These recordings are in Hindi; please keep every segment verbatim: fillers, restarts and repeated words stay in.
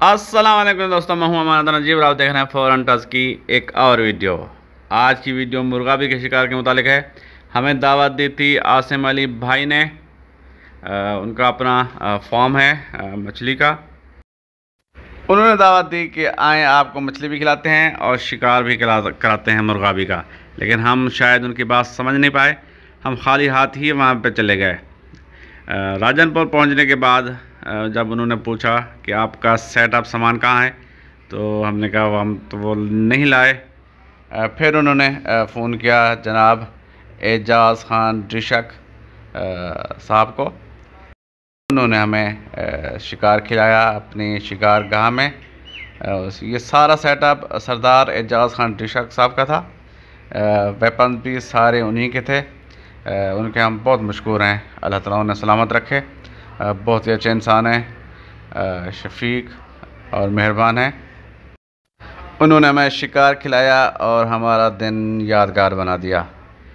अस्सलाम वालेकुम दोस्तों, मैं हूं अमान नजीब। आप देख रहे हैं फॉरेन टच की एक और वीडियो। आज की वीडियो मुर्गाबी के शिकार के मुतालिक है। हमें दावत दी थी आसिम अली भाई ने। आ, उनका अपना फार्म है आ, मछली का। उन्होंने दावत दी कि आए आपको मछली भी खिलाते हैं और शिकार भी खिला कराते हैं मुर्गाबी का। लेकिन हम शायद उनकी बात समझ नहीं पाए, हम खाली हाथ ही वहाँ पे चले गए। राजनपुर पहुँचने के बाद जब उन्होंने पूछा कि आपका सेटअप सामान कहाँ है, तो हमने कहा हम तो वो नहीं लाए। फिर उन्होंने फ़ोन किया जनाब एजाज़ खान डिशक साहब को। उन्होंने हमें शिकार खिलाया अपनी शिकार गाह में। ये सारा सेटअप सरदार एजाज़ खान डिशक साहब का था। वेपन भी सारे उन्हीं के थे। उनके हम बहुत मशकूर हैं, अल्लाह ताला उन्हें सलामत रखे। बहुत ही अच्छे इंसान हैं, शफीक और मेहरबान हैं। उन्होंने हमें शिकार खिलाया और हमारा दिन यादगार बना दिया।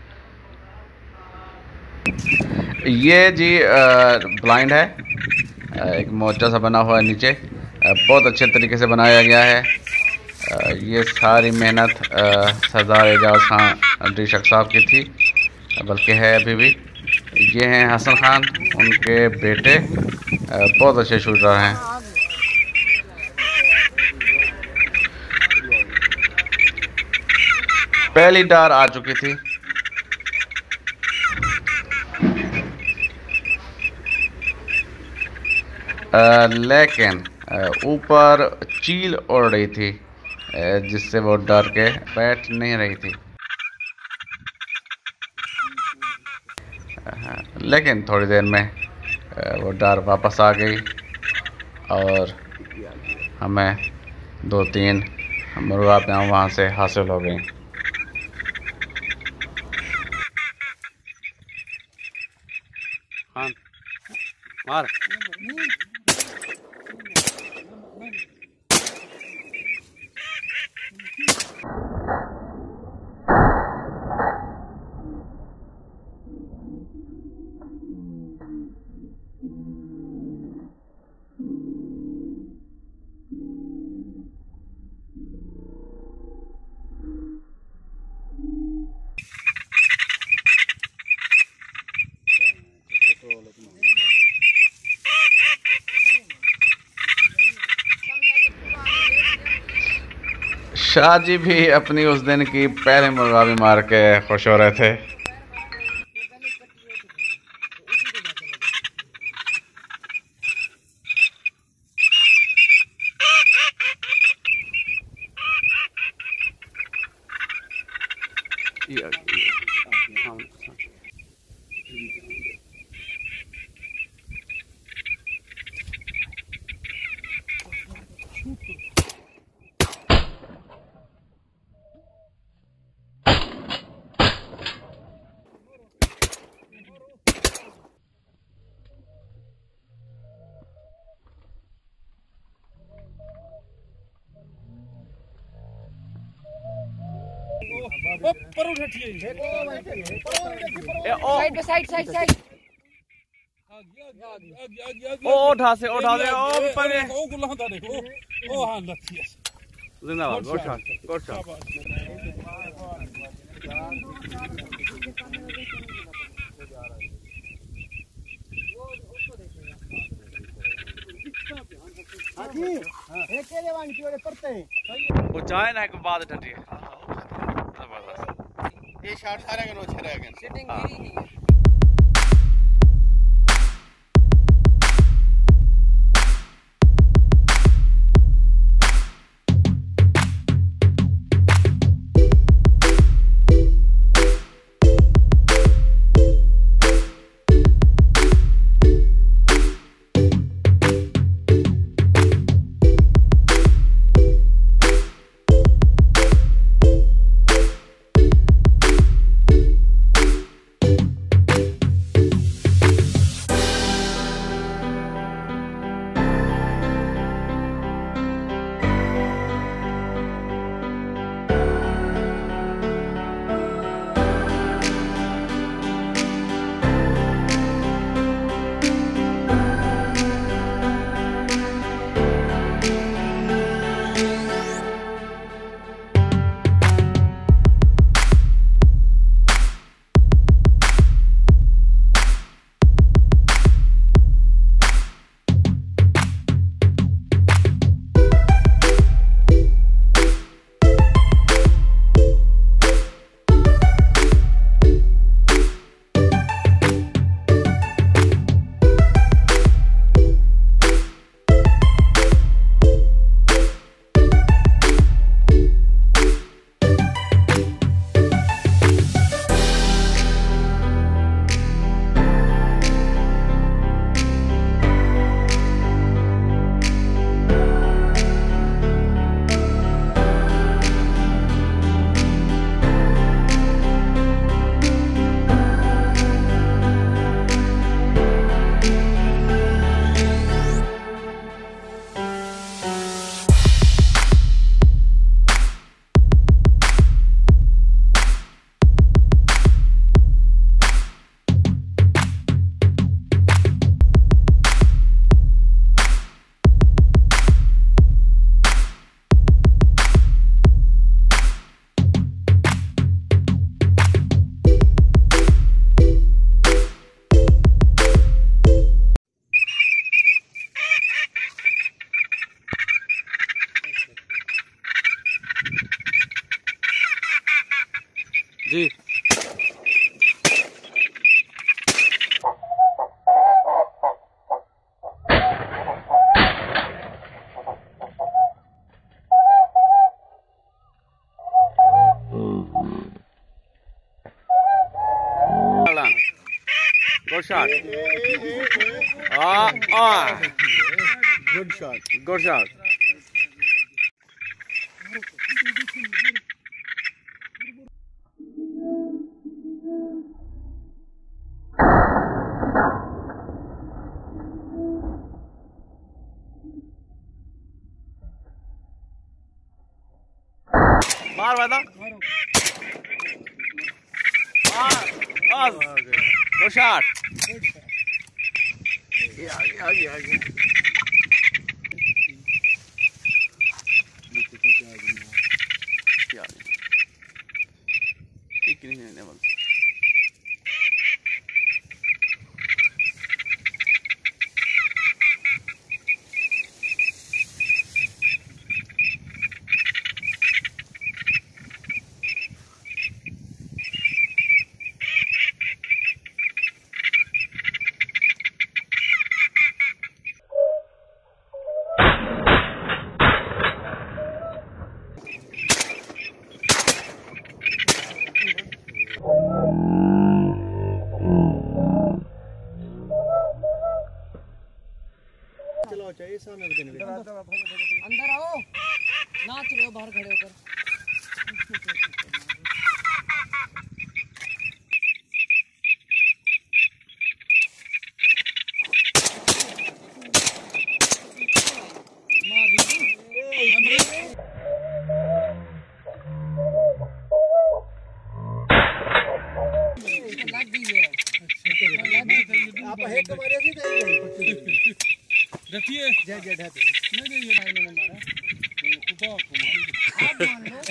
ये जी ब्लाइंड है, एक मोर्चा सा बना हुआ है नीचे, बहुत अच्छे तरीके से बनाया गया है। ये सारी मेहनत सरदार एजाज़ खान डिशक साहब की थी, बल्कि है अभी भी। ये हैं हसन खान, उनके बेटे, बहुत अच्छे शूटर हैं। पहली डार आ चुकी थी। आ, लेकिन ऊपर चील उड़ रही थी, जिससे वो डर के बैठ नहीं रही थी। लेकिन थोड़ी देर में वो डर वापस आ गई और हमें दो तीन मुर्गाबियाँ वहाँ से हासिल हो गई। हाँ मार शाह जी भी अपनी उस दिन की पहले मुर्गाबी मार के खुश हो रहे थे। ऊपर उठिए, साइड साइड साइड साइड ओ उठा से उठा दे ओ ऊपर ओ गुलांदा देखो ओ हां लथी जिंदाबाद। Good shot, good shot. हाजी एक के वाणी की ओरे पड़ते वो चाहे ना के बाद ठंडी है। ये शॉट सारे के नो छरे गन सेटिंग गिरी ही। जी। Good shot. Ah, ah. Good shot. Good shot. मार वादा मार बस गुड शॉट ये आ गया आ गया आ गया ठीक नहीं है बस चलो चाहिए सामने अंदर आओ नाच रहे हो बाहर खड़े होकर लग गई है आप है तुम्हारे से नहीं देखिए जय जय ढाते नहीं नहीं ये भाई मैंने मारा कुपा कुमार आप मान लो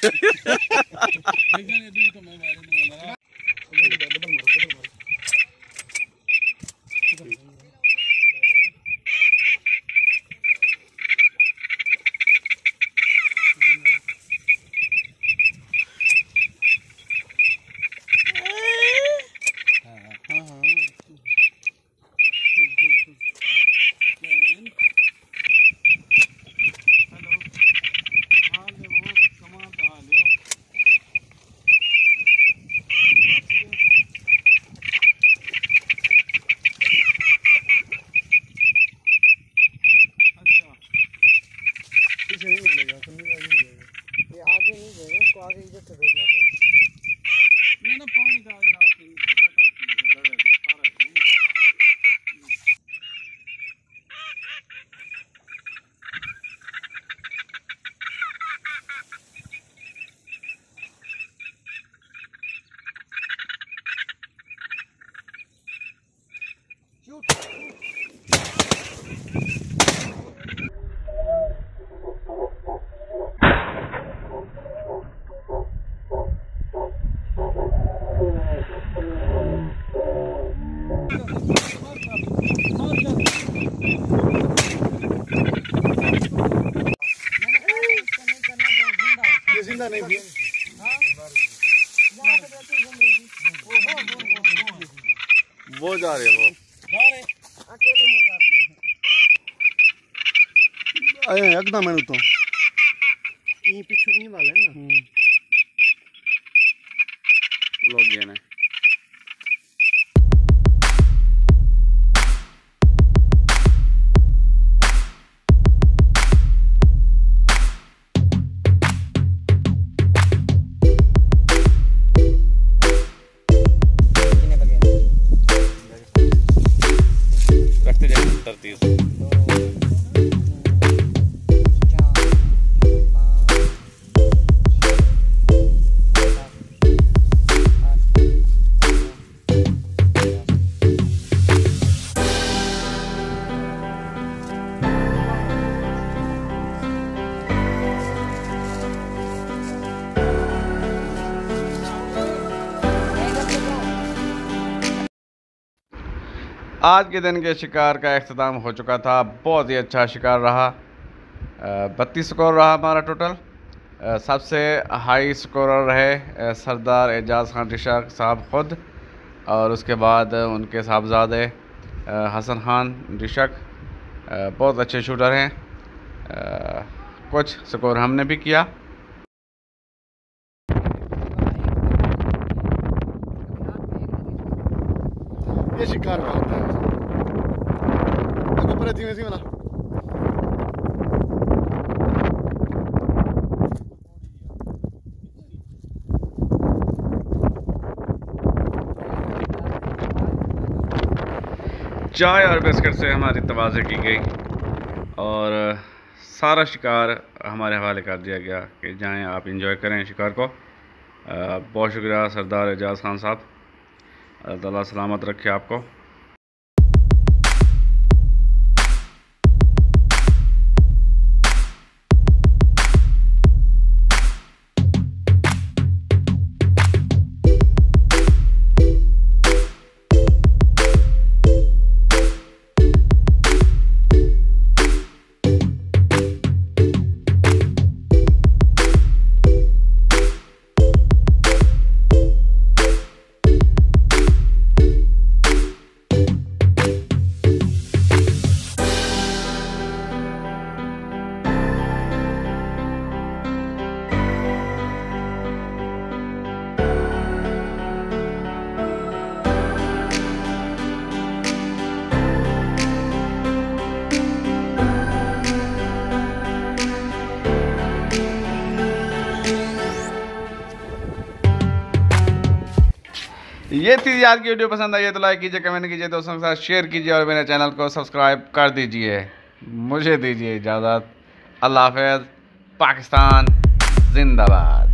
देखने ये दूर तो मैं मारे नहीं मारा डबल मारो डबल मारो ये आगे नहीं गए इसको आगे इधर से भेजना था मैंने पानी डाल रहा था खत्म की जड़ सारा जिंदा नहीं भी वो जा रहे हैं वो अकेले मुर्गा आए एकदम मैंने तो ये पीछे नहीं वाला है ना लोग गए ना रखते जाए तरतीब आज के दिन के शिकार का अख्ताम हो चुका था। बहुत ही अच्छा शिकार रहा। बत्तीस स्कोर रहा हमारा टोटल। अ, सबसे हाई स्कोरर रहे सरदार एजाज खान ऋषक साहब ख़ुद, और उसके बाद उनके साहबजादे हसन खान ऋषक बहुत अच्छे शूटर हैं। कुछ स्कोर हमने भी किया। ये शिकार का होता है। देखो पर धीमे धीमे ना। चाय और बिस्किट से हमारी तवाज़े की गई और सारा शिकार हमारे हवाले कर दिया गया कि जाएं आप इंजॉय करें शिकार को। बहुत शुक्रिया सरदार एजाज खान साहब, अल्लाह ताला सलामत रखे आपको। ये थी आज की वीडियो। पसंद आई है तो लाइक कीजिए, कमेंट कीजिए, दोस्तों के साथ शेयर कीजिए और मेरे चैनल को सब्सक्राइब कर दीजिए। मुझे दीजिए इजाज़त। अल्लाह हाफ़िज़। पाकिस्तान जिंदाबाद।